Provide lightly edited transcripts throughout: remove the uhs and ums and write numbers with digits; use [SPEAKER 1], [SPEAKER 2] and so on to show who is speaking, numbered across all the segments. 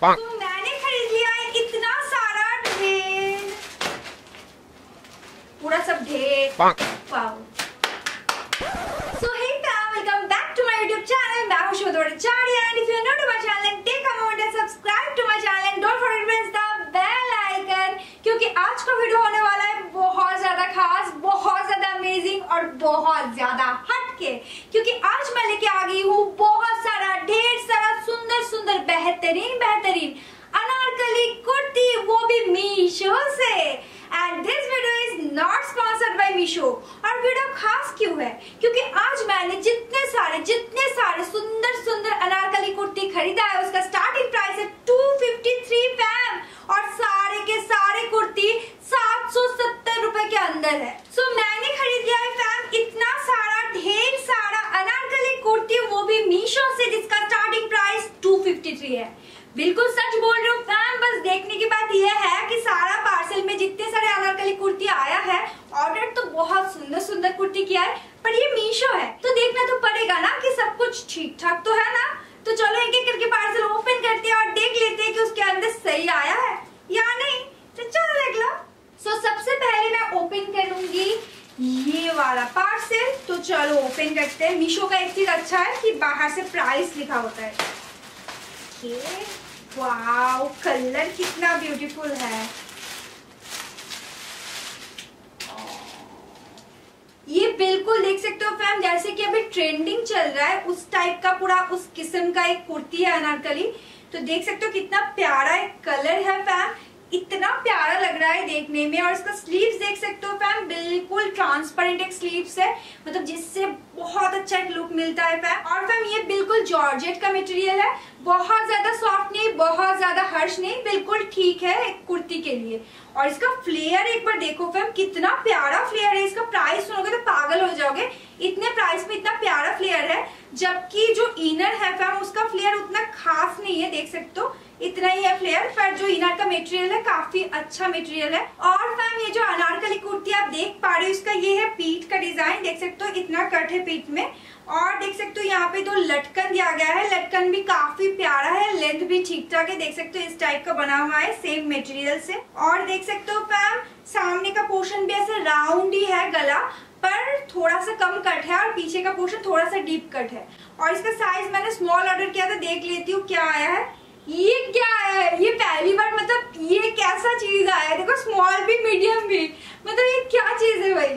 [SPEAKER 1] तो मैंने खरीद लिया है इतना सारा ढेर, पूरा सब ढेर। Wow. So hey fam, welcome back to my YouTube channel. मैं हूँ Shweta and if you are new to my channel then take a moment and subscribe to my channel and don't forget to press the bell icon, क्योंकि आज का video होने वाला है बहुत ज्यादा खास, बहुत ज्यादा अमेजिंग और बहुत ज्यादा हटके, क्योंकि आज मैं लेके आ गई हूँ बहुत सारा ढेर सारा सुंदर सुंदर बेहतरीन अनारकली कुर्ती, वो भी मीशो से। And this video is not sponsored by Meesho. और वीडियो खास क्यों है? क्योंकि आज मैंने जितने सारे सुंदर सुंदर अनारकली कुर्ती खरीदा है उसका स्टार्टिंग प्राइस है 253 फैम, और सारे के सारे कुर्ती 770 रुपए के अंदर है। सो मैंने खरीद लिया है फैम इतना सारा ढेर सारा अनारकली कुर्ती, वो भी मीशो से, जिसका स्टार्टिंग प्राइस 253 है। बिल्कुल सच बोल रही हूँ फैम। बस देखने की बात यह है कि सारा पार्सल में जितने सारे अनारकली कुर्ती आया है, ऑर्डर तो बहुत सुंदर सुंदर कुर्ती किया है, पर ये मीशो है तो देखना तो पड़ेगा ना कि सब कुछ ठीक ठाक तो है ना। तो चलो एक एक करके पार्सल ओपन करते हैं और देख लेते हैं कि उसके अंदर सही आया है या नहीं। तो चलो देख लो। सो सबसे पहले मैं ओपन करूंगी ये वाला पार्सल। तो चलो ओपन करते हैं। मीशो का एक चीज अच्छा है कि बाहर से प्राइस लिखा होता है। वाओ, कलर कितना ब्यूटीफुल है। ये बिल्कुल देख सकते हो फैम, जैसे कि अभी ट्रेंडिंग चल रहा है उस टाइप का, पूरा उस किस्म का एक कुर्ती है अनारकली। तो देख सकते हो कितना प्यारा एक कलर है फैम, इतना प्यारा लग रहा है देखने में। और इसका स्लीव्स देख सकते हो फैम, बिल्कुल ट्रांसपेरेंट एक स्लीव्स है, मतलब जिससे बहुत अच्छा एक लुक मिलता है फैम। और फैम ये बिल्कुल जॉर्जेट का मटेरियल है, बहुत ज्यादा सॉफ्ट नहीं, बहुत ज्यादा हर्ष नहीं, बिल्कुल ठीक है एक कुर्ती के लिए। और इसका फ्लेयर एक बार देखो फैम, कितना प्यारा फ्लेयर है। इसका प्राइस सुनोगे तो पागल हो जाओगे, इतने प्राइस में इतना प्यारा फ्लेयर है। जबकि जो इनर है फैम उसका फ्लेयर उतना खास नहीं है, देख सकते हो इतना ही है फ्लेयर, पर जो इनर का मटेरियल है काफी अच्छा मटेरियल है। और फैम ये जो अनारकली कुर्ती आप देख पा रहे हो, इसका ये है पीठ का डिजाइन, देख सकते हो इतना कट है पीठ में। और देख सकते हो यहाँ पे दो लटकन दिया गया है, लटकन भी काफी प्यारा है, लेंथ भी ठीक ठाक है, देख सकते हो इस टाइप का बना हुआ है सेम मटेरियल से। और देख सकते हो फैम सामने का पोर्शन भी ऐसे राउंड ही है गला, पर थोड़ा सा कम कट है, और पीछे का पोर्शन थोड़ा सा डीप कट है। और इसका साइज मैंने स्मॉल ऑर्डर किया था, देख लेती हूँ क्या आया है। ये क्या है? ये पहली बार, मतलब ये कैसा चीज आया है? देखो स्मॉल भी मीडियम भी, मतलब ये क्या चीज है भाई?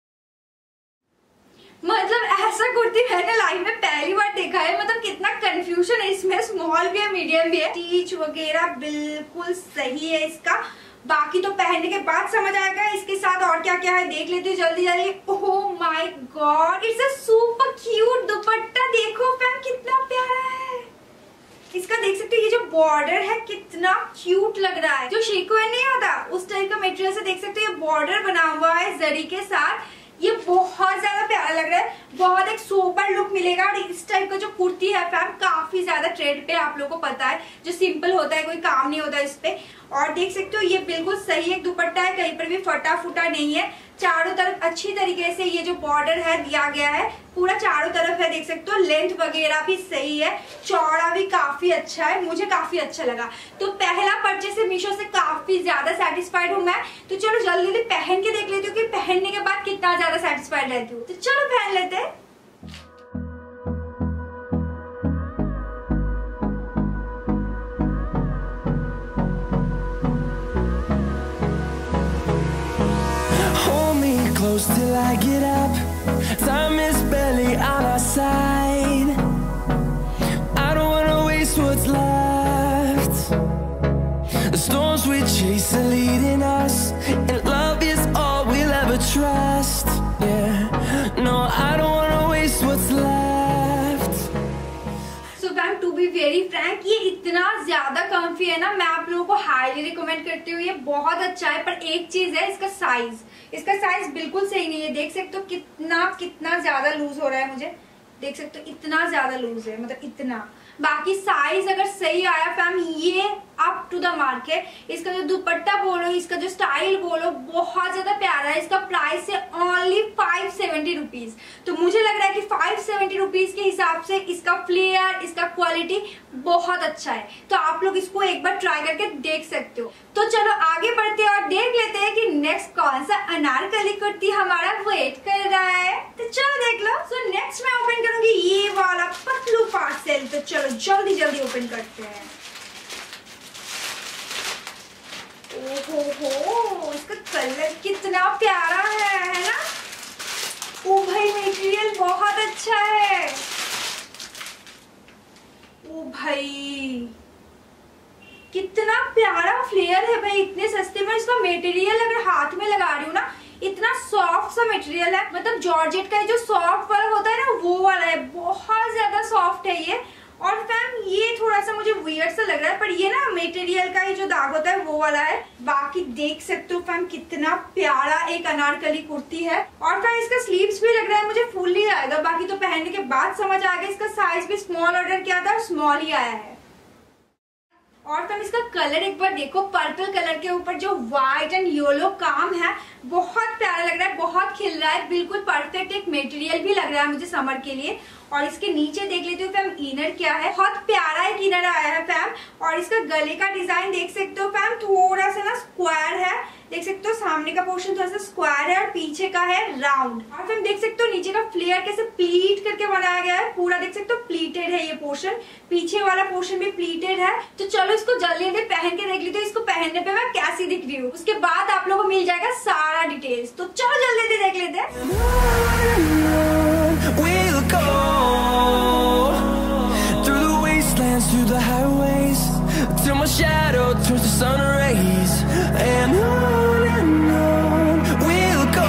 [SPEAKER 1] मतलब ऐसा कुर्ती मैंने लाइफ में पहली बार देखा है। मतलब कितना कंफ्यूजन है इसमें, स्मॉल भी है मीडियम भी है। स्टिच वगैरह बिल्कुल सही है इसका, बाकी तो पहनने के बाद समझ आएगा। इसके साथ और क्या क्या है देख लेती हूँ जल्दी जल्दी। Oh my god, it's a super cute dupatta. देखो फैम कितना प्यारा है इसका, देख सकते हो ये जो बॉर्डर है कितना क्यूट लग रहा है। जो शेकवेन नहीं होता उस टाइप का मटेरियल से देख सकते हो ये बॉर्डर बना हुआ है जरी के साथ। ये बहुत ज्यादा प्यारा लग रहा है, बहुत एक सोबर लुक मिलेगा। और इस टाइप का जो कुर्ती है फैम काफी ज्यादा ट्रेंड पे, आप लोगों को पता है, जो सिंपल होता है, कोई काम नहीं होता इस पे। और देख सकते हो ये बिल्कुल सही एक दुपट्टा है, कहीं पर भी फटा फूटा नहीं है। चारों तरफ अच्छी तरीके से ये जो बॉर्डर है दिया गया है, पूरा चारों तरफ है, देख सकते हो। लेंथ वगैरह भी सही है, चौड़ा भी काफी अच्छा है, मुझे काफी अच्छा लगा। तो पहला परचेस से मीशो से काफी ज्यादा सेटिस्फाइड हूँ मैं। तो चलो जल्दी जल्दी पहन के देख लेती हूँ कि पहनने के बाद कितना ज्यादा सेटिस्फाइड रहती हूँ। तो चलो पहन लेते हैं।
[SPEAKER 2] Close till I get up. Time is barely on our side. I don't wanna waste what's left. The storms we chase are leading us, and love is all we'll ever trust. Yeah, no, I don't wanna waste what's left.
[SPEAKER 1] So fam, to be very frank, ये इतना ज्यादा comfy है ना, मैं आप लोगों को highly recommend करती हूँ। ये बहुत अच्छा है, पर एक चीज है इसका साइज बिल्कुल सही नहीं है। देख सकते हो कितना ज्यादा लूज हो रहा है मुझे, देख सकते हो इतना ज्यादा लूज है, मतलब इतना। बाकी साइज अगर सही आया फैम, ये अप टू द मार्क है। इसका जो दुपट्टा बोलो, इसका जो स्टाइल बोलो, बहुत ज्यादा प्यारा है। इसका प्राइस है ओनली 570 रुपीज। तो मुझे लग रहा है कि 570 रुपीज के हिसाब से इसका फ्लेयर, इसका क्वालिटी बहुत अच्छा है। तो आप लोग इसको एक बार ट्राई करके देख सकते हो। तो चलो आगे बढ़ते हैं और देख लेते हैं कि नेक्स्ट कौन सा अनारकली कुर्ती हमारा वेट कर रहा है। तो चलो देख लो। सो नेक्स्ट मैं ओपन करूंगी ये वाला पतलू पार्सल। तो चलो जल्दी जल्दी ओपन करते हैं। ओहो, इसका कलर कितना प्यारा है ना। ओ भाई, मटेरियल बहुत अच्छा है। ओ भाई, कितना प्यारा फ्लेयर है भाई, इतने सस्ते में। इसका मटेरियल अगर हाथ में लगा रही हूँ ना, इतना सॉफ्ट सा मटेरियल है, मतलब जॉर्जेट का जो सॉफ्ट वाला होता है ना, वो वाला है। बहुत ज्यादा सॉफ्ट है ये। और फैम ये थोड़ा सा मुझे वियर्ड सा लग रहा है, पर ये ना मटेरियल का ही जो दाग होता है वो वाला है। बाकी देख सकते हो फैम कितना प्यारा एक अनारकली कुर्ती है। और फैम इसका स्लीव्स भी लग रहा है मुझे फुल ही आएगा। बाकी तो पहनने के बाद समझ आ गया। इसका साइज भी स्मॉल ऑर्डर किया था, स्मॉल ही आया है। और फिर इसका कलर एक बार देखो, पर्पल कलर के ऊपर जो व्हाइट एंड येलो काम है, बहुत प्यारा लग रहा है, बहुत खिल रहा है। बिल्कुल परफेक्ट एक मटेरियल भी लग रहा है मुझे समर के लिए। और इसके नीचे देख लेते हो फैम इनर क्या है। बहुत प्यारा एक इनर आया है फैम। और इसका गले का डिजाइन देख सकते हो फैम, थोड़ा सा ना स्क्वायर है। देख सकते हो सामने का पोर्शन थोड़ा सा स्क्वायर है और पीछे का है राउंड। और फिर देख सकते हो नीचे का फ्लेयर कैसे प्लीट करके बनाया गया है। पूरा देख सकते हो प्लीटेड है ये पोर्शन, पीछे वाला पोर्शन भी प्लीटेड है। तो चलो इसको जल्दी जल्दी पहन के देख लेते हो इसको पहनने पे मैं कैसी दिख रही हूँ। उसके बाद आप लोगों को मिल जाएगा सारा डिटेल्स। तो चलो जल्दी जल्दी देख लेते हैं।
[SPEAKER 2] Through the highways till my shadow turns to sun rays, and on we'll go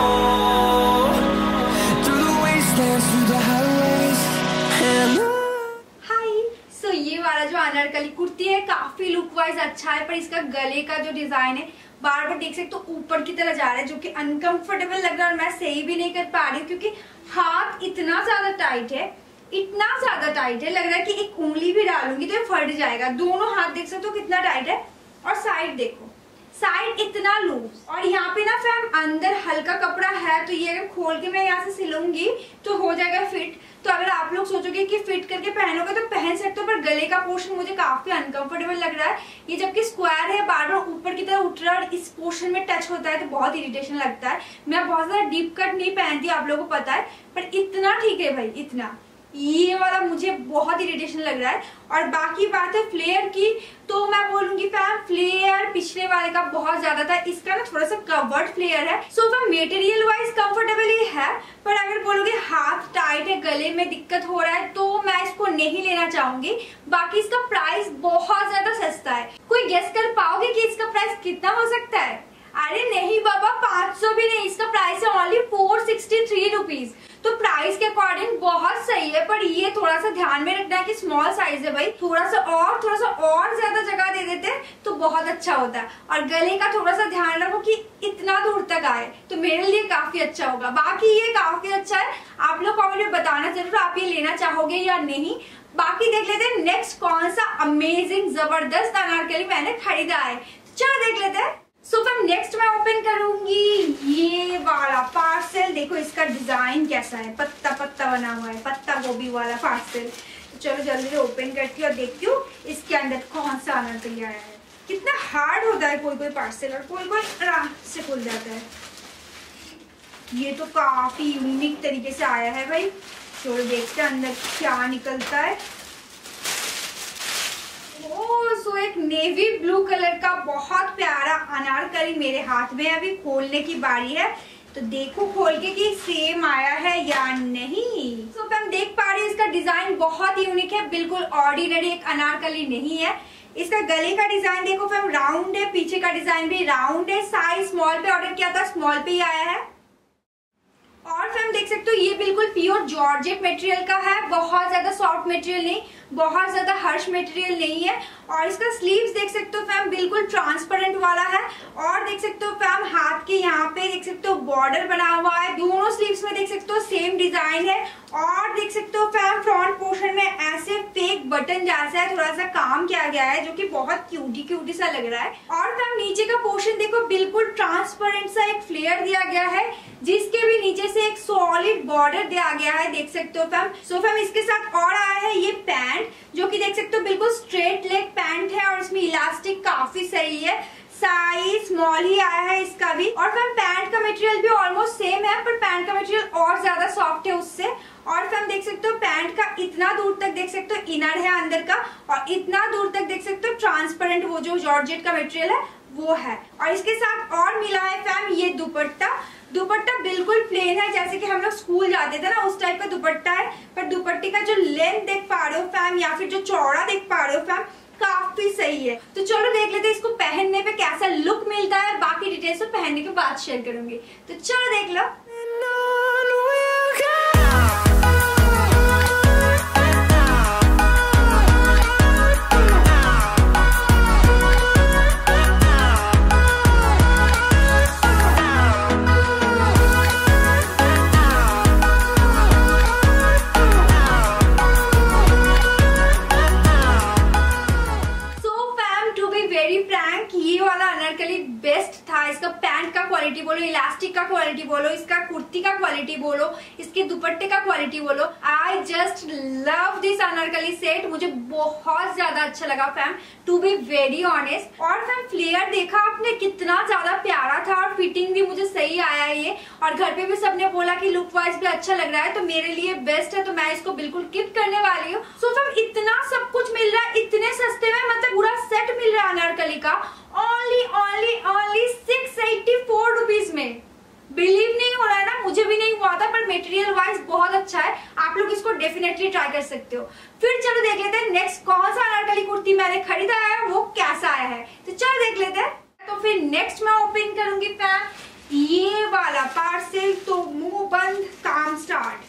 [SPEAKER 2] through the wastelands, through the highways, and on.
[SPEAKER 1] हाय, सो ये वाला जो अनारकली कुर्ती है काफी लुक वाइज अच्छा है, पर इसका गले का जो डिजाइन है बार बार देख सकते हो ऊपर की तरह जा रहा है, जो कि अनकंफर्टेबल लग रहा है। और मैं सही भी नहीं कर पा रही हूँ क्योंकि हाथ इतना ज्यादा टाइट है, इतना ज्यादा टाइट है, लग रहा है कि एक उंगली भी डालूंगी तो ये फट जाएगा। दोनों हाथ देख सकते हो कितना टाइट है। और साइड देखो, साइड इतना लूज। और यहाँ पे ना फैम अंदर हल्का कपड़ा है, तो ये अगर खोल के मैं यहाँ से सिलूंगी तो हो जाएगा फिट। तो अगर आप लोग सोचोगे कि फिट करके पहनोगे तो पहन सकते हो, पर गले का पोर्शन मुझे काफी अनकंफर्टेबल लग रहा है। ये जबकि स्क्वायर है, बार बार ऊपर की तरफ उठ रहा है और इस पोर्शन में टच होता है तो बहुत इरिटेशन लगता है। मैं बहुत ज्यादा डीप कट नहीं पहनती, आप लोगों को पता है, पर इतना ठीक है भाई, इतना। ये वाला मुझे बहुत इरिटेशन लग रहा है। और बाकी बात है फ्लेयर की, तो मैं बोलूंगी फैम फ्लेयर पिछले वाले का बहुत ज्यादा था, इसका ना थोड़ा सा कवर्ड फ्लेयर है। So fam material wise comfortable ही है, पर अगर बोलोगे हाथ टाइट है, गले में दिक्कत हो रहा है, तो मैं इसको नहीं लेना चाहूंगी। बाकी इसका प्राइस बहुत ज्यादा सस्ता है। कोई गेस कर पाओगे कि इसका प्राइस कितना हो सकता है? अरे नहीं बाबा, 500 भी नहीं, इसका प्राइस है ओनली 463 रुपीज। तो प्राइस के अकॉर्डिंग बहुत सही है, पर ये थोड़ा सा ध्यान में रखना है कि स्मॉल साइज है भाई। थोड़ा सा और ज्यादा जगह दे देते तो बहुत अच्छा होता है। और गले का थोड़ा सा ध्यान रखो कि इतना दूर तक आए, तो मेरे लिए काफी अच्छा होगा। बाकी ये काफी अच्छा है, आप लोग कमेंट में बताना जरूर आप ये लेना चाहोगे या नहीं। बाकी देख लेते हैं नेक्स्ट कौन सा अमेजिंग जबरदस्त अनारकली मैंने खरीदा है। चलो देख लेते हैं। सो फिर नेक्स्ट मैं ओपन करूंगी ये वाला पार्सल। देखो इसका डिजाइन कैसा है, पत्ता पत्ता बना हुआ है, पत्ता गोभी वाला पार्सल। तो चलो जल्दी से ओपन करती हूँ और देखती हूँ इसके अंदर कौन सा अनारकली आया है। कितना हार्ड होता है कोई कोई पार्सल और कोई कोई आराम से खुल जाता है। ये तो काफी यूनिक तरीके से आया है भाई। चलो देखते हैं अंदर क्या निकलता है। सो एक नेवी ब्लू कलर का बहुत प्यारा अनारकली मेरे हाथ में अभी खोलने की बारी है। तो देखो खोल के कि सेम आया है या नहीं। सो हम देख पा रहे हैं इसका डिजाइन बहुत यूनिक है, बिल्कुल ऑर्डिनरी एक अनारकली नहीं है। इसका गले का डिजाइन देखो फिर राउंड है, पीछे का डिजाइन भी राउंड है। साइज स्मॉल पे ऑर्डर किया था, स्मॉल पे ही आया है। और फिर हम देख देख सकते हो ये बिल्कुल प्योर जॉर्जेट मटेरियल का है, बहुत ज्यादा सॉफ्ट मटेरियल नहीं, बहुत ज्यादा हर्ष मटेरियल नहीं है। और इसका स्लीव्स देख सकते हो फैम बिल्कुल ट्रांसपेरेंट वाला है। और देख सकते हो फैम हाथ के यहाँ पे देख सकते हो बॉर्डर बना हुआ है, दोनों स्लीव्स में देख सकते हो सेम डिजाइन है। और देख सकते हो फैम फ्रंट पोर्शन में ऐसे फेक बटन जैसा है थोड़ा सा काम किया गया है, जो कि बहुत क्यूटी सा लग रहा है। और फैम नीचे का पोर्शन देखो बिल्कुल ट्रांसपेरेंट सा एक फ्लेयर दिया गया है, जिसके भी नीचे से एक सॉलिड बॉर्डर दिया गया है, देख सकते हो फैम। सो फैम इसके साथ और आया है ये पैंट, जो कि देख सकते हो बिल्कुल स्ट्रेट लेग पैंट है और इसमें इलास्टिक काफी सही है, साइज स्मॉल ही आया है इसका भी। और फैम पैंट का मटेरियल भी ऑलमोस्ट सेम है, पर पैंट का मटेरियल और ज्यादा सॉफ्ट है उससे। और फैम देख सकते हो पैंट का इतना दूर तक देख सकते हो इनर है अंदर का, और इतना दूर तक देख सकते हो ट्रांसपेरेंट वो जो जॉर्जेट का मटेरियल है वो है। और इसके साथ और मिला है फैम ये दुपट्टा बिल्कुल प्लेन है, जैसे कि हम लोग स्कूल जाते थे ना उस टाइप का दुपट्टा है। पर दुपट्टे का जो लेंथ देख पा रहे हो फैम, या फिर जो चौड़ा देख पा रहे हो फैम, काफी सही है। तो चलो देख लेते हैं इसको पहनने पे कैसा लुक मिलता है, बाकी डिटेल्स तो पहनने के बाद शेयर करूंगी। तो चलो देख लो। बेस्ट था, इसका पैंट का क्वालिटी बोलो, इलास्टिक का क्वालिटी बोलो, इसका कुर्ती का क्वालिटी बोलो, इसके दुपट्टे का क्वालिटी बोलो, I just love this anarkali set. मुझे बहुत ज्यादा अच्छा लगा fam, to be very honest. और फैम फ्लेयर देखा आपने कितना ज्यादा प्यारा था, और फिटिंग भी मुझे सही आया है ये। और घर पे भी सबने बोला कि लुक वाइज भी अच्छा लग रहा है, तो मेरे लिए बेस्ट है, तो मैं इसको बिल्कुल गिफ्ट करने वाली हूँ। सो फैम इतना सब कुछ मिल रहा है इतने सस्ते में, मतलब पूरा सेट मिल रहा है अनारकली का ओनली 684 रुपीज में। बिलीव नहीं हो रहा है ना, मुझे भी नहीं हुआ था, पर मटेरियल वाइज बहुत अच्छा है, आप लोग इसको डेफिनेटली ट्राई कर सकते हो। फिर चलो देख लेते हैं नेक्स्ट कौन सा अनारकली कुर्ती मैंने खरीदा है, वो कैसा आया है। तो चलो देख लेते हैं। तो फिर नेक्स्ट मैं ओपन करूंगी फैम ये वाला पार्सल, तो मुंह बंद काम स्टार्ट।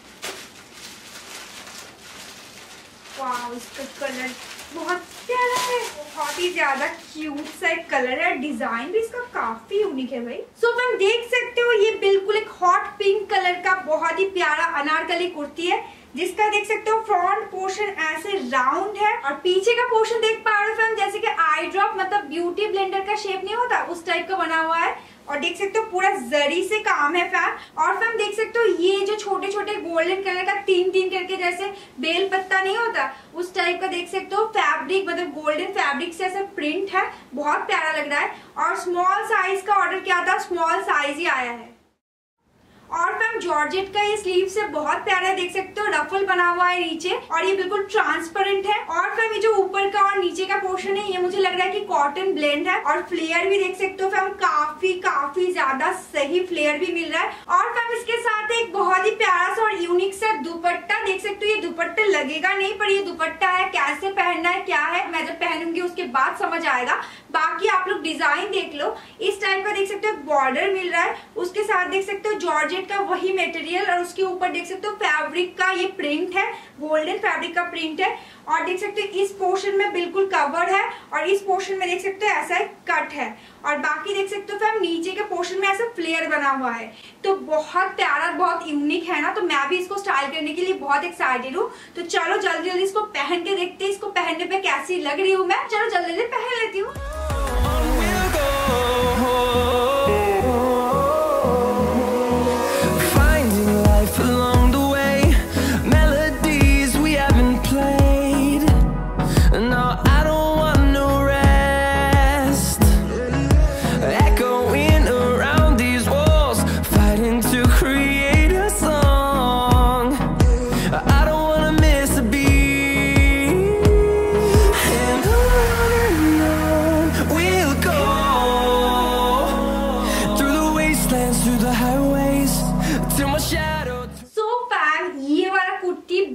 [SPEAKER 1] वाह, इसका कलर बहुत प्यारा है, बहुत ही ज्यादा क्यूट सा एक कलर है, डिजाइन भी इसका काफी यूनिक है भाई। सो तुम देख सकते हो ये बिल्कुल एक हॉट पिंक कलर का बहुत ही प्यारा अनारकली कुर्ती है, जिसका देख सकते हो फ्रंट पोर्शन ऐसे राउंड है, और पीछे का पोर्शन देख पा रहे हो फैम जैसे कि आई ड्रॉप मतलब ब्यूटी ब्लेंडर का शेप नहीं होता उस टाइप का बना हुआ है। और देख सकते हो पूरा जरी से काम है फैम। और फैम देख सकते हो ये जो छोटे छोटे गोल्डन कलर का तीन तीन करके जैसे बेल पत्ता नहीं होता उस टाइप का देख सकते हो फैब्रिक, मतलब गोल्डन फैब्रिक से ऐसा प्रिंट है, बहुत प्यारा लग रहा है। और स्मॉल साइज का ऑर्डर किया था, स्मॉल साइज ही आया है। और फैम जॉर्जेट का ये स्लीव से बहुत प्यारा है, देख सकते हो रफल बना हुआ है नीचे, और ये बिल्कुल ट्रांसपेरेंट है। और फैम ये जो ऊपर का और नीचे का पोर्शन है ये मुझे लग रहा है कि कॉटन ब्लेंड है, और फ्लेयर भी देख सकते हो फैम काफी ज्यादा सही फ्लेयर भी मिल रहा है। और फैम इसके साथ एक बहुत ही प्यारा सा और यूनिक सा दुपट्टा देख सकते हो, ये दुपट्टा लगेगा नहीं पर ये दुपट्टा है, कैसे पहनना है क्या है मैं जब पहनूंगी उसके बाद समझ आएगा। बाकी आप लोग डिजाइन देख लो, इस टाइप का देख सकते हो बॉर्डर मिल रहा है, उसके साथ देख सकते हो जॉर्जेट का वही मटेरियल, और उसके ऊपर देख सकते हो फैब्रिक का ये प्रिंट है, गोल्डन फैब्रिक का प्रिंट है। और देख सकते हो इस पोर्शन में बिल्कुल कवर है, और इस पोर्शन में देख सकते हो ऐसा कट है, और बाकी देख सकते हो फैम नीचे के पोर्शन में ऐसा फ्लेयर बना हुआ है। तो बहुत प्यारा बहुत यूनिक है ना, तो मैं भी इसको स्टाइल करने के लिए बहुत एक्साइटेड हूँ। तो चलो जल्दी जल्दी इसको पहन के देखते हैं, इसको पहनने पे कैसी लग रही हूँ मैं। चलो जल्दी जल्दी पहन लेती हूँ।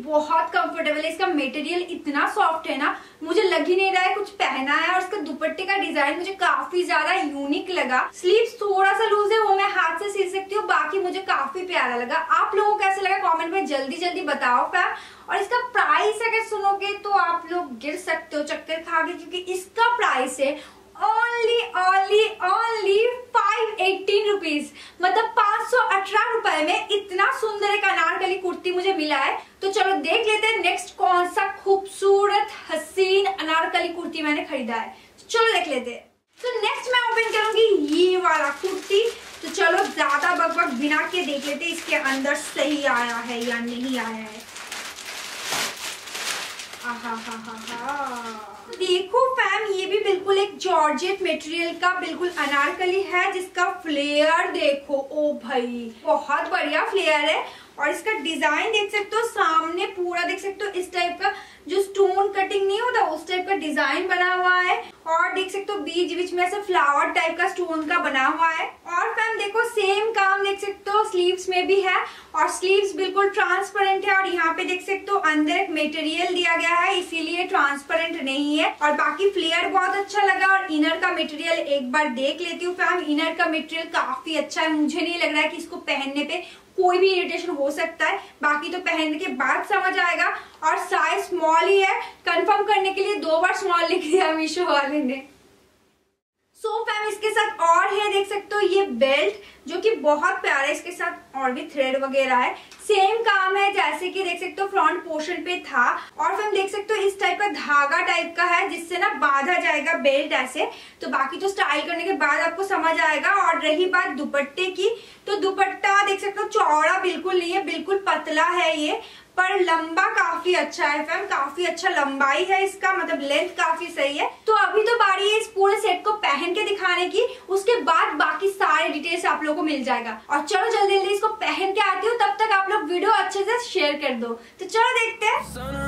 [SPEAKER 1] बहुत कंफर्टेबल है। इसका मटेरियल इतना सॉफ्ट है ना, मुझे लग ही नहीं रहा है कुछ पहना है। और इसका दुपट्टे का डिजाइन मुझे काफी ज्यादा यूनिक लगा। स्लीव्स थोड़ा सा लूज है, वो मैं हाथ से सिल सकती हूँ, बाकी मुझे काफी प्यारा लगा। आप लोगों को कैसा लगा कमेंट में जल्दी जल्दी बताओ फैम। और इसका प्राइस अगर सुनोगे तो आप लोग गिर सकते हो चक्कर खा के, क्योंकि इसका प्राइस है ओनली 518 रुपीज, मतलब 518 रुपए में इतना सुंदर एक अनारकली कुर्ती मुझे मिला है। तो चलो देख लेते हैं नेक्स्ट कौन सा खूबसूरत हसीन अनारकली कुर्ती मैंने खरीदा है। चलो देख लेते हैं। तो नेक्स्ट मैं ओपन करूंगी ये वाला कुर्ती। तो चलो ज्यादा बकबक बिना के देख लेते हैं इसके अंदर सही आया है या नहीं आया है। देखो फैम, ये भी बिल्कुल एक जॉर्जेट मटेरियल का बिल्कुल अनारकली है, जिसका फ्लेयर देखो। ओ भाई बहुत बढ़िया फ्लेयर है। और इसका डिजाइन देख सकते हो, सामने पूरा देख सकते हो इस टाइप का जो स्टोन कटिंग नहीं होता उस टाइप का डिजाइन बना हुआ है। और देख सकते हो बीच बीच में ऐसे फ्लावर टाइप का स्टोन का बना हुआ है। और फैम देखो सेम काम देख सकते हो स्लीव्स में भी है, और स्लीव्स बिल्कुल ट्रांसपेरेंट है। और यहाँ पे देख सकते हो अंदर एक मटेरियल दिया गया है, इसीलिए ट्रांसपेरेंट नहीं है। और बाकी फ्लेयर बहुत अच्छा लगा। और इनर का मटेरियल एक बार देख लेती हूँ फैम। इनर का मटेरियल काफी अच्छा है, मुझे नहीं लग रहा है कि इसको पहनने पे कोई भी इरिटेशन हो सकता है। बाकी तो पहनने के बाद समझ आएगा। और साइज स्मॉल ही है, कंफर्म करने के लिए 2 बार स्मॉल लिख दिया मीशो वाले ने। सो फैम इसके साथ और है देख सकते हो ये बेल्ट, जो कि बहुत प्यारा है। इसके साथ और भी थ्रेड वगैरह है, सेम काम है जैसे कि देख सकते हो फ्रंट पोर्शन पे था। और फैम देख सकते हो इस टाइप का धागा टाइप का है, जिससे ना बांधा जाएगा बेल्ट ऐसे। तो बाकी तो स्टाइल करने के बाद आपको समझ आएगा। और रही बात दुपट्टे की, तो दुपट्टा देख सकते हो चौड़ा बिल्कुल नहीं है, बिल्कुल पतला है ये, पर लंबा काफी अच्छा है फैम। काफी अच्छा लंबाई है इसका, मतलब लेंथ काफी सही है। तो अभी तो बारी है इस पूरे सेट को पहन के दिखाने की, उसके बाद बाकी सारे डिटेल्स आप लोगों को मिल जाएगा। और चलो जल्दी जल्दी इसको पहन के आती हूँ, तब तक आप लोग वीडियो अच्छे से शेयर कर दो। तो चलो देखते हैं।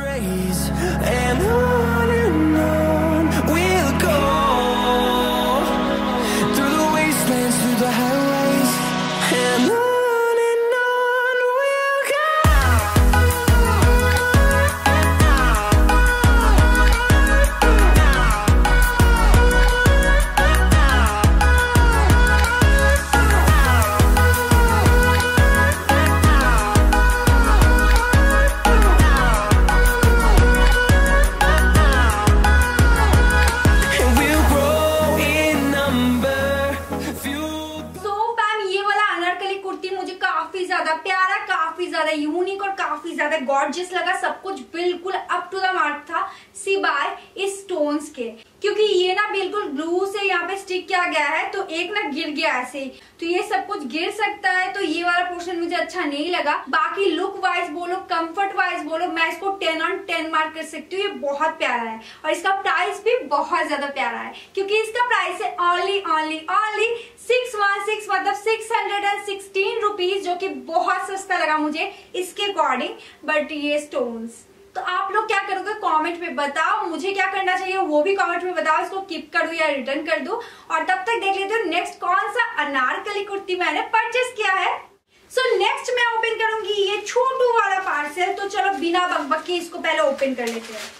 [SPEAKER 1] यूनिक और काफी ज्यादा गॉर्जियस लगा। सब कुछ बिल्कुल अप टू द मार्क था, सिवाय इस स्टोन्स के, क्योंकि ये ना बिल्कुल ग्लू से यहाँ पे स्टिक किया गया है, तो एक ना गिर गया ऐसे ही, तो ये सब कुछ गिर सकता है। तो ये वाला पोर्शन मुझे अच्छा नहीं लगा। बाकी लुक वाइज बोलो, कंफर्ट वाइज बोलो, मैं इसको 10 on 10 मार्क कर सकती हूँ। ये बहुत प्यारा है और इसका प्राइस भी बहुत ज्यादा प्यारा है, क्योंकि इसका प्राइस है ओनली 616, मतलब 616 रुपीज, जो कि बहुत सस्ता लगा मुझे इसके अकॉर्डिंग। बट ये स्टोन्स, तो आप लोग क्या करोगे कमेंट में बताओ, मुझे क्या करना चाहिए वो भी कमेंट में बताओ। इसको कीप कर दूं या रिटर्न कर दूं। और तब तक देख लेते हो नेक्स्ट कौन सा अनारकली कुर्ती मैंने परचेस किया है। सो नेक्स्ट मैं ओपन करूंगी ये छोटू वाला पार्सल। तो चलो बिना बकबक के इसको पहले ओपन कर लेते हैं।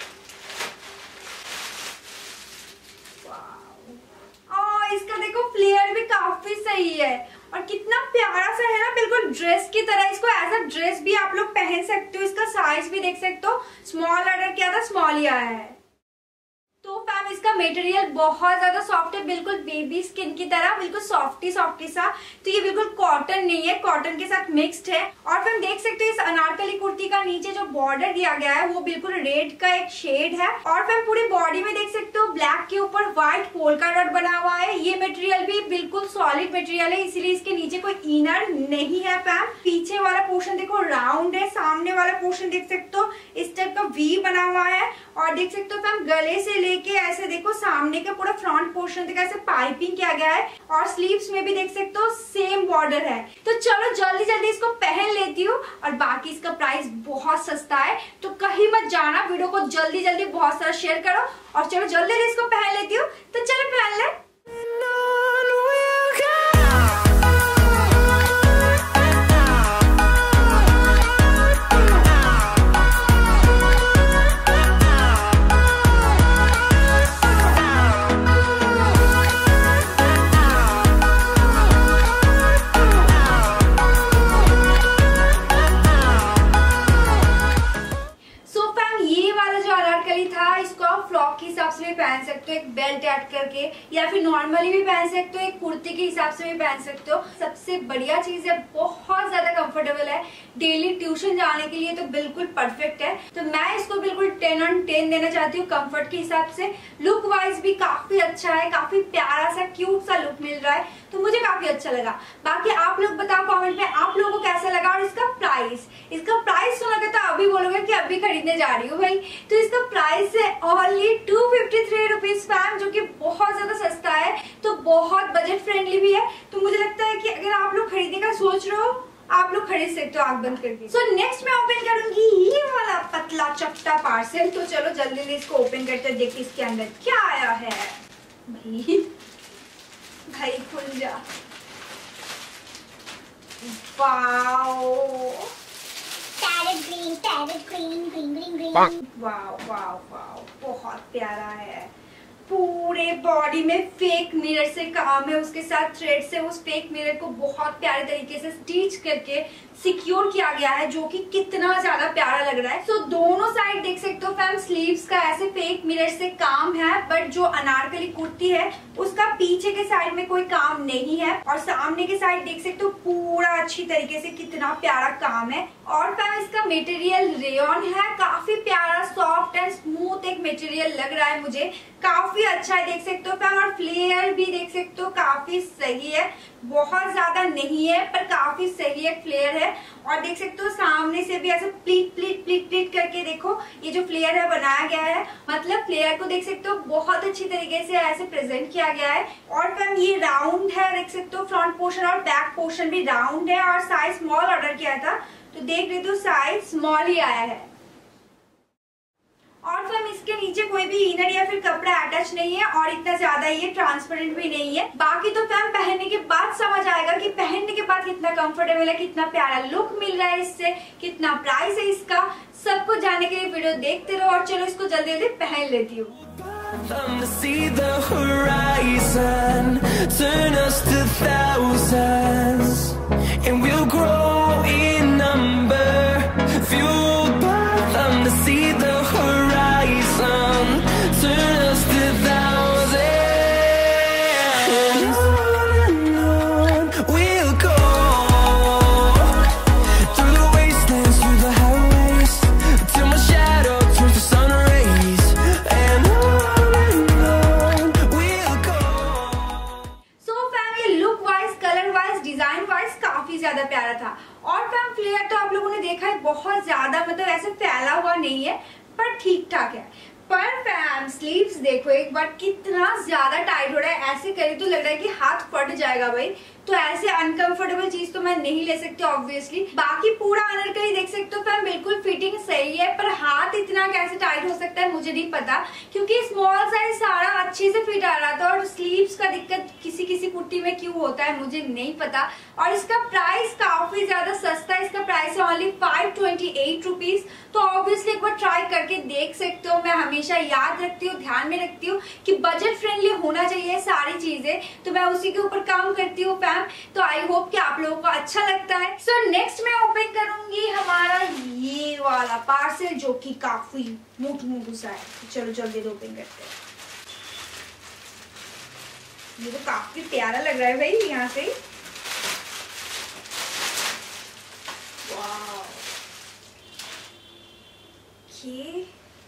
[SPEAKER 1] इसका देखो फ्लेयर भी काफी सही है और कितना प्यारा सा है ना, बिल्कुल ड्रेस की तरह। इसको एज अ ड्रेस भी आप लोग पहन सकते हो। इसका साइज भी देख सकते हो, स्मॉल ऑर्डर किया था, स्मॉल ही आया है। तो फैम इसका मटेरियल बहुत ज्यादा सॉफ्ट है, बिल्कुल बेबी स्किन की तरह, बिल्कुल सॉफ्टी सा। तो ये बिल्कुल कॉटन नहीं है, कॉटन के साथ मिक्स्ड है। और फैम देख सकते हो इस अनारकली कुर्ती का नीचे जो बॉर्डर दिया गया है वो बिल्कुल रेड का एक शेड है। और फैम पूरी बॉडी में देख सकते हो ब्लैक के ऊपर व्हाइट पोल्का डॉट बना हुआ है। ये मटेरियल भी बिल्कुल सॉलिड मटेरियल है, इसीलिए इसके नीचे कोई इनर नहीं है। फैम पीछे वाला पोर्शन देखो राउंड है, सामने वाला पोर्शन देख सकते हो इस टाइप का वी बना हुआ है। और देख सकते हो फैम गले से लेके ऐसे देखो सामने का पूरा फ्रंट पोर्शन देखो ऐसे पाइपिंग किया गया है। और स्लीव्स में भी देख सकते हो सेम बॉर्डर है। तो चलो जल्दी जल्दी इसको पहन लेती हूँ। और बाकी इसका प्राइस बहुत सस्ता है, तो कहीं मत जाना, वीडियो को जल्दी जल्दी बहुत सारा शेयर करो। और चलो जल्दी जल्दी इसको पहन लेती हूँ। तो चलो पहन ले। फ्रॉक के हिसाब से भी पहन सकते हो, एक बेल्ट ऐड करके, या फिर नॉर्मली भी पहन सकते हो, एक कुर्ती के हिसाब से भी पहन सकते हो। सबसे बढ़िया चीज है, बहुत ज्यादा कंफर्टेबल है, डेली ट्यूशन जाने के लिए तो बिल्कुल परफेक्ट है। तो मैं इसको बिल्कुल 10 on 10 देना चाहती हूँ कंफर्ट के हिसाब से। लुक वाइज भी काफी अच्छा है, काफी प्यारा सा क्यूट सा लुक मिल रहा है, तो मुझे काफी अच्छा लगा। बाकी आप लोग बताओ कमेंट में आप लोगों को कैसा लगा। और इसका प्राइस सुनोगे तो अभी बोलोगे कि अभी खरीदने जा रही हूँ भाई। तो इसका प्राइस है ओनली 253 रुपीज फैम, जो कि बहुत ज्यादा सस्ता है, तो बहुत बजट फ्रेंडली भी है। तो मुझे लगता है कि अगर आप लोग खरीदने का सोच रहे हो, आप लोग खरीद सकते हो आंख बंद करके। सो नेक्स्ट मैं ओपन करूंगी ये वाला पतला चपटा पार्सल। तो चलो जल्दी से इसको ओपन करते हैं, देखते इसके अंदर क्या आया है। भाई खुल जा। वाओ, वाओ वाओ वाओ, बहुत प्यारा है। पूरे बॉडी में फेक मिरर से काम है, उसके साथ थ्रेड से उस फेक मिरर को बहुत प्यारे तरीके से स्टिच करके सिक्योर किया गया है, जो कि कितना ज्यादा प्यारा लग रहा है। सो दोनों साइड देख सकते हो फैम, स्लीव्स का ऐसे फेक मिरर से काम है, बट जो अनारकली कुर्ती है उसका पीछे के साइड में कोई काम नहीं है। और सामने के साइड देख सकते हो पूरा अच्छी तरीके से कितना प्यारा काम है। और फैम इसका मटेरियल रेयॉन है, काफी प्यारा सॉफ्ट एंड स्मूथ एक मटेरियल लग रहा है मुझे, काफी अच्छा है देख सकते हो फैम। और फ्लेयर भी देख सकते हो काफी सही है, बहुत ज्यादा नहीं है पर काफी सही है फ्लेयर है। और देख सकते हो सामने से भी ऐसे प्लीट प्लीट प्लीट प्लीट करके देखो ये जो फ्लेयर है बनाया गया है, मतलब फ्लेयर को देख सकते हो बहुत अच्छी तरीके से ऐसे प्रेजेंट किया गया है। और फैम ये राउंड है, देख सकते हो फ्रंट पोर्शन और बैक पोर्शन भी राउंड है। और साइज स्मॉल ऑर्डर किया था तो देख रहे हो साइज स्मॉल ही आया है। और फैम इसके नीचे कोई भी इनर या फिर कपड़ा अटैच नहीं है, और इतना ज्यादा ये ट्रांसपेरेंट भी नहीं है। बाकी तो फैम पहनने के बाद समझ आएगा कि पहनने के बाद कितना कंफर्टेबल है, कितना प्यारा लुक मिल रहा है इससे, कितना प्राइस है इसका। सब कुछ जानने के लिए वीडियो देखते रहो। और चलो इसको जल्दी जल्दी पहन लेती हूँ। ज्यादा प्यारा था। और फैम फ्लेयर तो आप लोगों ने देखा है बहुत ज्यादा, मतलब ऐसे फैला हुआ नहीं है पर ठीक ठाक है। पर फैम स्लीव्स देखो एक बार कितना ज्यादा टाइट हो रहा है, ऐसे करे तो लग रहा है कि हाथ फट जाएगा भाई। तो ऐसे अनकंफर्टेबल चीज तो मैं नहीं ले सकती ऑब्वियसली। बाकी पूरा अनारकली देख सकते हो फैम बिल्कुल फिटिंग सही है, पर हाथ इतना कैसे टाइट हो सकता है मुझे नहीं पता, क्योंकि स्मॉल साइज सारा अच्छे से फिट आ रहा था। और स्लीव्स का दिक्कत किसी किसी कुर्ती में क्यों होता है मुझे नहीं पता। और इसका प्राइस काफी ज्यादा सस्ता है, इसका प्राइस है ओनली 528 रुपीज। तो ऑब्वियसली एक बार ट्राई करके देख सकते हो। मैं हमेशा याद रखती हूँ, ध्यान में रखती हूँ कि बजट फ्रेंडली होना चाहिए सारी चीजें, तो मैं उसी के ऊपर काम करती हूँ फैम। तो आई होप कि आप लोगों को अच्छा लगता है। सो नेक्स्ट मैं ओपन करूंगी हमारा ये वाला पार्सल, जो कि काफी मोटू सा है। चलो जल्दी ओपन करते हैं। ये तो काफी प्यारा लग रहा है भाई यहाँ से। वाव, ये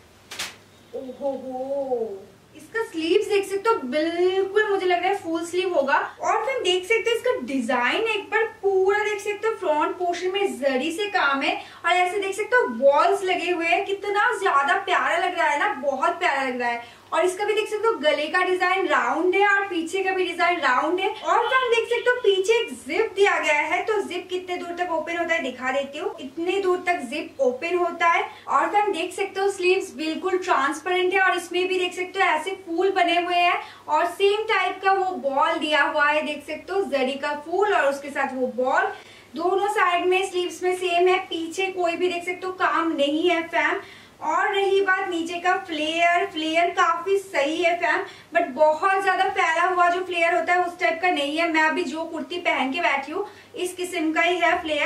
[SPEAKER 1] ओहो, इसका स्लीव्स देख सकते हो बिल्कुल मुझे लग रहा है फुल स्लीव होगा। और फिर देख सकते हो इसका डिजाइन एक बार पूरा देख सकते हो फ्रंट पोर्शन में जरी से काम है, और ऐसे देख सकते हो बॉल्स लगे हुए हैं, कितना ज्यादा प्यारा लग रहा है ना, बहुत प्यारा लग रहा है। और इसका भी देख सकते हो गले का डिजाइन राउंड है और पीछे का भी डिजाइन राउंड है। और फिर देख सकते हो पीछे एक जिप दिया गया है, तो जिप कितने दूर तक ओपन होता है दिखा देती हूँ। इतने दूर तक जिप ओपन होता है। और फिर देख सकते हो स्लीव्स बिल्कुल ट्रांसपेरेंट है, और इसमें भी देख सकते हो ऐसे फूल बने हुए हैं, और सेम टाइप का वो बॉल दिया हुआ है, देख सकते हो जरी का फूल और उसके साथ वो बॉल दोनों साइड में स्लीव्स में सेम है। पीछे कोई भी देख सकते हो काम नहीं है फैम। और रही बात नीचे का फ्लेयर काफी सही है फैम, बट बहुत ज्यादा फैला हुआ जो फ्लेयर होता है उस टाइप का नहीं है। मैं अभी जो कुर्ती पहन के बैठी हूँ इस किस्म का ही है फ्लेयर।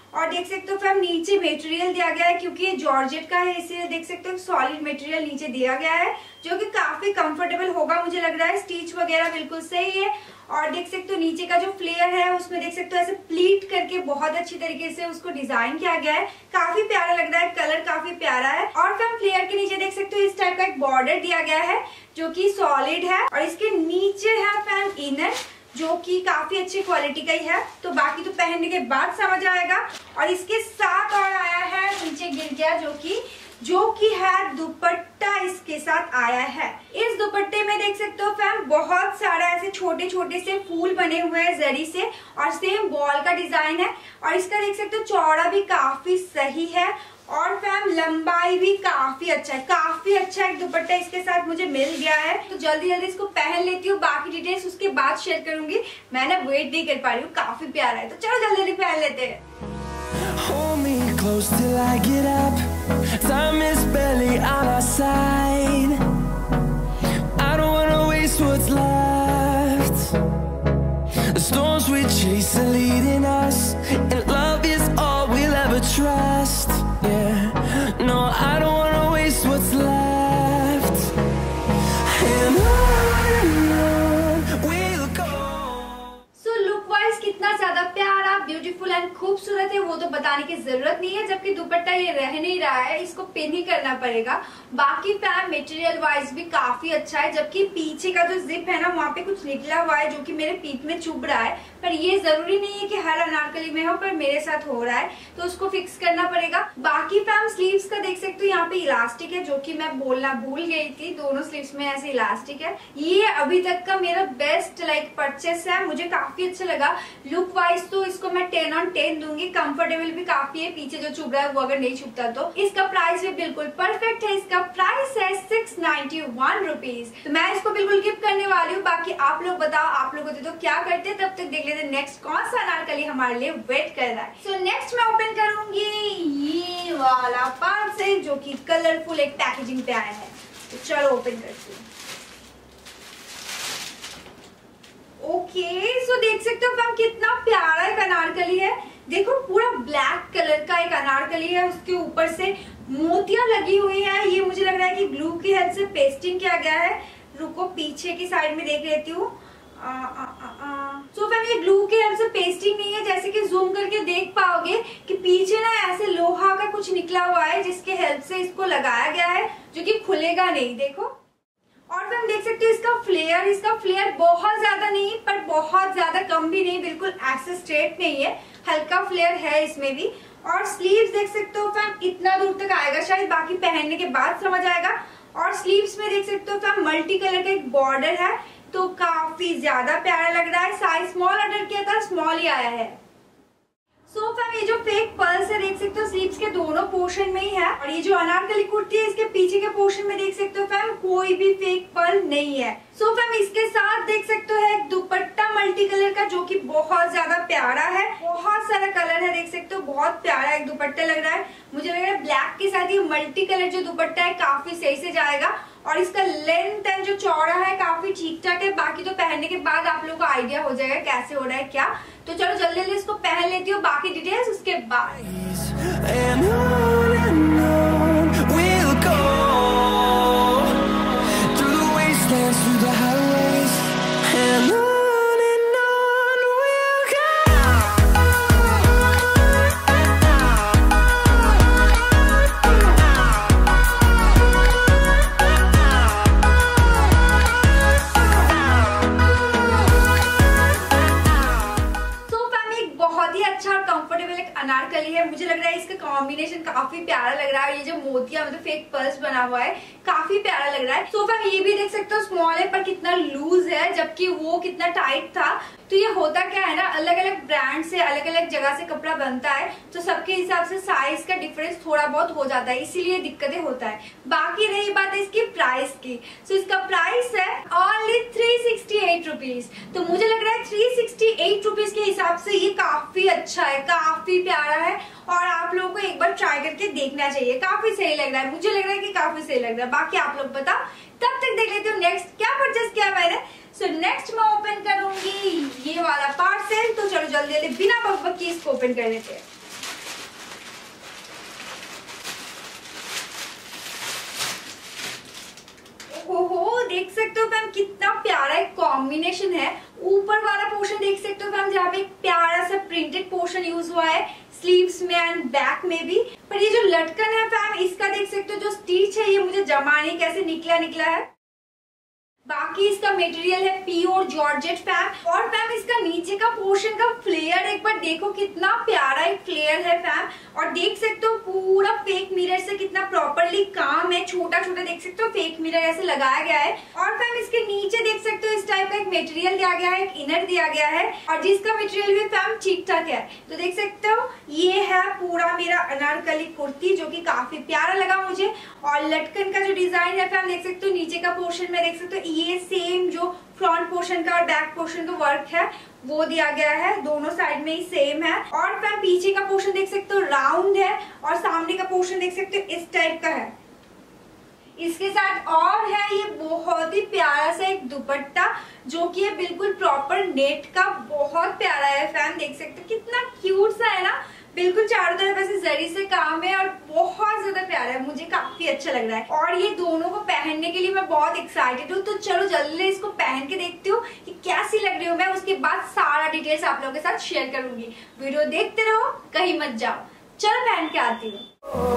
[SPEAKER 1] और देख सकते हो फैम नीचे मटेरियल दिया गया है, क्योंकि ये जॉर्जेट का है इसलिए देख सकते हो सॉलिड मटेरियल नीचे दिया गया है जो कि काफी कंफर्टेबल होगा मुझे लग रहा है। स्टिच वगैरह बिल्कुल सही है। और देख सकते हो नीचे का जो फ्लेयर है उसमें देख सकते हो ऐसे प्लीट करके बहुत अच्छी तरीके से उसको डिजाइन किया गया है, काफी प्यारा लग रहा है, कलर काफी प्यारा है। और फैम फ्लेयर के नीचे देख सकते हो इस टाइप का एक बॉर्डर दिया गया है जो कि सॉलिड है, और इसके नीचे है फैम इनर जो कि काफी अच्छी क्वालिटी का ही है। तो बाकी तो पहनने के बाद समझ आएगा। और इसके साथ और आया है नीचे गिर गया जो कि है दुपट्टा इसके साथ आया है। इस दुपट्टे में देख सकते हो फैम बहुत सारा ऐसे छोटे छोटे से फूल बने हुए हैं जरी से, और सेम बॉल का डिजाइन है। और इसका देख सकते हो चौड़ा भी काफी सही है, और फैम लंबाई भी काफी अच्छा है। काफी अच्छा एक दुपट्टा इसके साथ मुझे मिल गया है। तो जल्दी जल्दी इसको पहन लेती हूँ, बाकी डिटेल्स उसके बाद शेयर करूंगी। मैं ना वेट नहीं कर पा रही हूँ, काफी प्यारा है। तो चलो जल्दी जल्दी पहन लेते हैं।
[SPEAKER 2] Hold me close till I get up. Time is barely on our side. I don't wanna waste what's left. The storms we chase are leading us, and love is all we'll ever trust. Yeah, no, I don't wanna waste what's left. And on we'll go.
[SPEAKER 1] So look wise कितना ज्यादा प्यारा, beautiful and खूबसूरत है वो तो बताने की जरूरत नहीं है, जबकि दुपट्टा ये रह नहीं रहा है, इसको पिन ही करना पड़ेगा। बाकी फैम मटेरियल वाइज भी काफी अच्छा है, जबकि पीछे का जो जिप है ना वहाँ पे कुछ निकला हुआ है जो कि मेरे पीठ में चुभ रहा है, पर ये जरूरी नहीं है कि हर अनारकली में हो, पर मेरे साथ हो रहा है तो उसको फिक्स करना पड़ेगा। बाकी फैम स्लीव्स का देख सकते हो यहाँ पे इलास्टिक है, जो कि मैं बोलना भूल गई थी, दोनों स्लीव्स में ऐसे इलास्टिक है। ये अभी तक का मेरा बेस्ट परचेस है, मुझे काफी अच्छा लगा। लुक वाइज तो इसको मैं 10 on 10 दूंगी। कंफर्टेबल भी काफी है, पीछे जो चुभ रहा है वो अगर नहीं चुभता तो। इसका प्राइस भी बिल्कुल परफेक्ट है, इसका प्राइस है 691 रुपीज। तो मैं इसको बिल्कुल गिफ्ट करने वाली हूँ। बाकी आप लोग बताओ आप लोग होते तो क्या करते, तब तक देख लेते नेक्स्ट कौन सा अनारकली हमारे लिए वेट कर रहा है। सो नेक्स्ट मैं ओपन करूंगी ये वाला पार्सल जो कि कलरफुल एक पैकेजिंग पे आया है। तो चलो ओपन करते हैं। ओके, सो देख सकते हो फैम कितना प्यारा एक अनारकली है। देखो पूरा ब्लैक कलर का एक अनारकली है, उसके ऊपर से मोतियां लगी हुई है। ये मुझे लग रहा है कि ग्लू की हेल्प से पेस्टिंग किया गया है। रुको पीछे की साइड में देख लेती हूँ। सो फैम ये ग्लू की हेल्प से पेस्टिंग नहीं है, जैसे कि जूम करके देख पाओगे कि पीछे ना ऐसे लोहा का कुछ निकला हुआ है जिसके हेल्प से इसको लगाया गया है, जो कि खुलेगा नहीं। देखो, और फिर हम देख सकते हो इसका फ्लेयर बहुत ज्यादा नहीं पर बहुत ज्यादा कम भी नहीं, बिल्कुल ऐसे स्ट्रेट नहीं है, हल्का फ्लेयर है इसमें भी। और स्लीव्स देख सकते हो फैम इतना दूर तक आएगा शायद, बाकी पहनने के बाद समझ आएगा। और स्लीव्स में देख सकते हो फैम मल्टी कलर का एक बॉर्डर है, तो काफी ज्यादा प्यारा लग रहा है। साइज स्मॉल ऑर्डर किया था, स्मॉल ही आया है। सो फैम ये जो फेक पर्ल्स है देख सकते हो स्लीव्स के दोनों पोर्शन में ही है, और ये जो अनारकली कुर्ती है इसके पीछे के पोर्शन में देख सकते हो फैम कोई भी फेक पर्ल नहीं है। सो फैम इसके साथ देख सकते हो एक दुपट्टा मल्टी कलर का जो कि बहुत ज्यादा प्यारा है, बहुत सारा कलर है, देख सकते हो बहुत प्यारा एक दुपट्टा लग रहा है। मुझे लग रहा है ब्लैक के साथ ये मल्टी कलर जो दुपट्टा है काफी सही से जाएगा, और इसका लेंथ एंड जो चौड़ा है काफी ठीक ठाक है। बाकी तो पहनने के बाद आप लोगों को आइडिया हो जाएगा कैसे हो रहा है क्या। तो चलो जल्दी जल्दी इसको पहन लेती हूँ, बाकी डिटेल्स उसके बाद। अनारकली है, मुझे लग रहा है इसका कॉम्बिनेशन काफी प्यारा लग रहा है। ये जो मोतिया मतलब फेक पर्स बना हुआ है काफी प्यारा लग रहा है। सो फैम ये भी देख सकते हो स्मॉल है पर कितना लूज है, जबकि वो कितना टाइट था। तो ये होता क्या है ना, अलग अलग ब्रांड से अलग अलग जगह से कपड़ा बनता है, तो सबके हिसाब से साइज का डिफरेंस थोड़ा बहुत हो जाता है, इसीलिए दिक्कतें होता है। बाकी रही बात है इसकी प्राइस की, सो इसका प्राइस है ओनली 368 रुपीज। तो मुझे लग रहा है 368 रुपीज के हिसाब से ये काफी अच्छा है, काफी प्यारा है, और आप लोगों को एक बार ट्राई करके देखना चाहिए। काफी सही लग रहा है, मुझे लग रहा है कि काफी सही लग रहा है। बाकी आप लोग बताओ, तब तक देख लेते हो नेक्स्ट क्या परचेस किया मैंने। सो नेक्स्ट मैं ओपन करूंगी ये वाला पार्सल। तो चलो जल्दी जल्दी बिना बकबक की इसको ओपन कर लेते हैं। फैम कितना प्यारा एक कॉम्बिनेशन है। ऊपर वाला पोर्शन देख सकते हो फैम, जहाँ पे एक प्यारा सा प्रिंटेड पोर्शन यूज हुआ है स्लीव्स में एंड बैक में भी। पर ये जो लटकन है फैम, इसका देख सकते हो जो स्टिच है, ये मुझे जमा नहीं कैसे निकला है। बाकी इसका मटेरियल है प्योर जॉर्जेट फैम। और फैम इसका नीचे का पोर्शन का फ्लेयर एक बार देखो, कितना प्यारा एक फ्लेयर है फैम। और देख सकते हो पूरा फेक मिरर से कितना प्रॉपरली काम है, छोटा छोटा देख सकते हो फेक मिरर ऐसे लगाया गया है। और फैम इसके नीचे देख सकते हो इस टाइप का एक मटेरियल दिया गया है, एक इनर दिया गया है, और जिसका मटेरियल भी फैम ठीक ठाक है। तो देख सकते हो ये है पूरा मेरा अनारकली कुर्ती, जो कि काफी प्यारा लगा मुझे। और लटकन का जो डिजाइन है फैम देख सकते हो, नीचे का पोर्शन में देख सकते हो ये सेम जो फ्रंट पोर्शन का और बैक पोर्शन का वर्क है वो दिया गया है, दोनों साइड में ही सेम है। और फैम पीछे का पोर्शन देख सकते हो राउंड है, और सामने का पोर्शन देख सकते हो इस टाइप का है। इसके साथ और है ये बहुत ही प्यारा सा एक दुपट्टा, जो कि है बिल्कुल प्रॉपर नेट का, बहुत प्यारा है फैम। देख सकते हो कितना क्यूट सा है ना, बिल्कुल चारों तरफ ऐसे जरी से काम है और बहुत ज्यादा प्यारा है, मुझे काफी अच्छा लग रहा है। और ये दोनों को पहनने के लिए मैं बहुत एक्साइटेड हूँ। तो चलो जल्दी इसको पहन के देखती हूँ कि कैसी लग रही हूँ मैं, उसके बाद सारा डिटेल्स आप लोगों के साथ शेयर करूंगी। वीडियो देखते रहो, कहीं मत जाओ। चलो पहन के आती हूँ।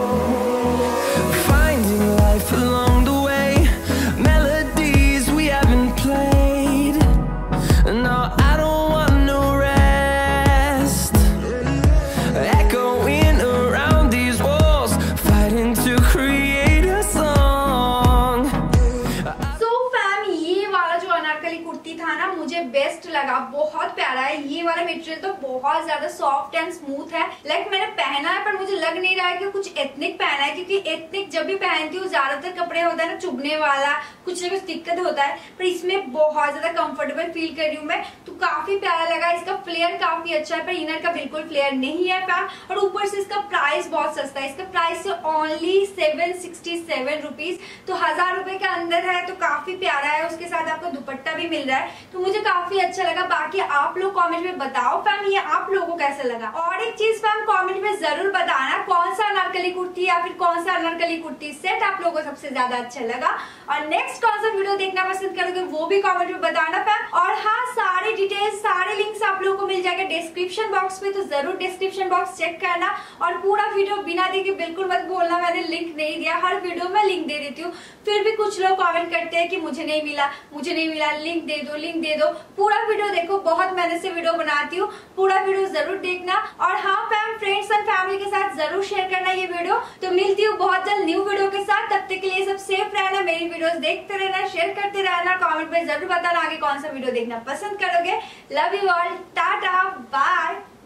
[SPEAKER 1] बेस्ट लगा, बहुत प्यारा है। ये वाला मटेरियल तो बहुत ज्यादा सॉफ्ट एंड स्मूथ है। लाइक मैंने पहना है पर मुझे लग नहीं रहा है कि कुछ एथनिक पहना है, क्योंकि एथनिक जब भी पहनती हूँ ज्यादातर कपड़े होता है ना चुभने वाला, कुछ ना कुछ दिक्कत होता है, पर इसमें बहुत ज्यादा कंफर्टेबल फील कर रही हूँ मैं। तो काफी प्यारा लगा। इसका फ्लेयर काफी अच्छा है, पर इनर का बिल्कुल फ्लेयर नहीं है फैम। और ऊपर से इसका प्राइस बहुत सस्ता है, इसका प्राइस ओनली 767 रुपीज, तो 1000 रुपए के अंदर है। तो काफी प्यारा है, उसके साथ आपको दुपट्टा भी मिल रहा है, तो मुझे काफी अच्छा लगा। बाकी आप लोग कमेंट में बताओ फैम ये आप लोगों को कैसा लगा। और एक चीज फैम कमेंट में जरूर बताना, कौन सा अनारकली कुर्ती या फिर कौन सा अनारकली कुर्ती सेट आप लोगों को सबसे ज्यादा अच्छा लगा, और नेक्स्ट कौन सा वीडियो देखना पसंद करोगे वो भी कमेंट में बताना फैम। और हाँ, सारे डिटेल्स सारे लिंक्स आप लोगों को मिल जाएगा डिस्क्रिप्शन बॉक्स में, तो जरूर डिस्क्रिप्शन बॉक्स चेक करना। और पूरा वीडियो बिना देखे बिल्कुल मत बोलना मैंने लिंक नहीं दिया, हर वीडियो में लिंक दे देती हूँ। फिर भी कुछ लोग कमेंट करते हैं कि मुझे नहीं मिला, लिंक दे दो, लिंक दे दो। पूरा वीडियो देखो, बहुत मेहनत से वीडियो बनाती हूँ, पूरा वीडियो जरूर देखना। और हाँ फैम, फ्रेंड्स एंड फैमिली के साथ जरूर शेयर करना ये वीडियो। तो मिलती हूँ बहुत जल्द न्यू वीडियो के साथ, तब तक के लिए सब सेफ रहना, मेरी वीडियोस देखते रहना, शेयर करते रहना, कमेंट में जरूर बताना आगे कौन सा वीडियो देखना पसंद करोगे। Love you all, tata bye.